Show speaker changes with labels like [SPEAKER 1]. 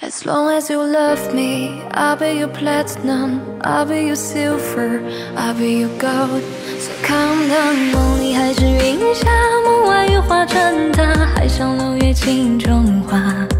[SPEAKER 1] As long as you love me, I'll be your platinum, I'll be your silver, I'll be your gold. So calm down， 梦里还是云霞，梦外雨化成她，海上六月镜中花。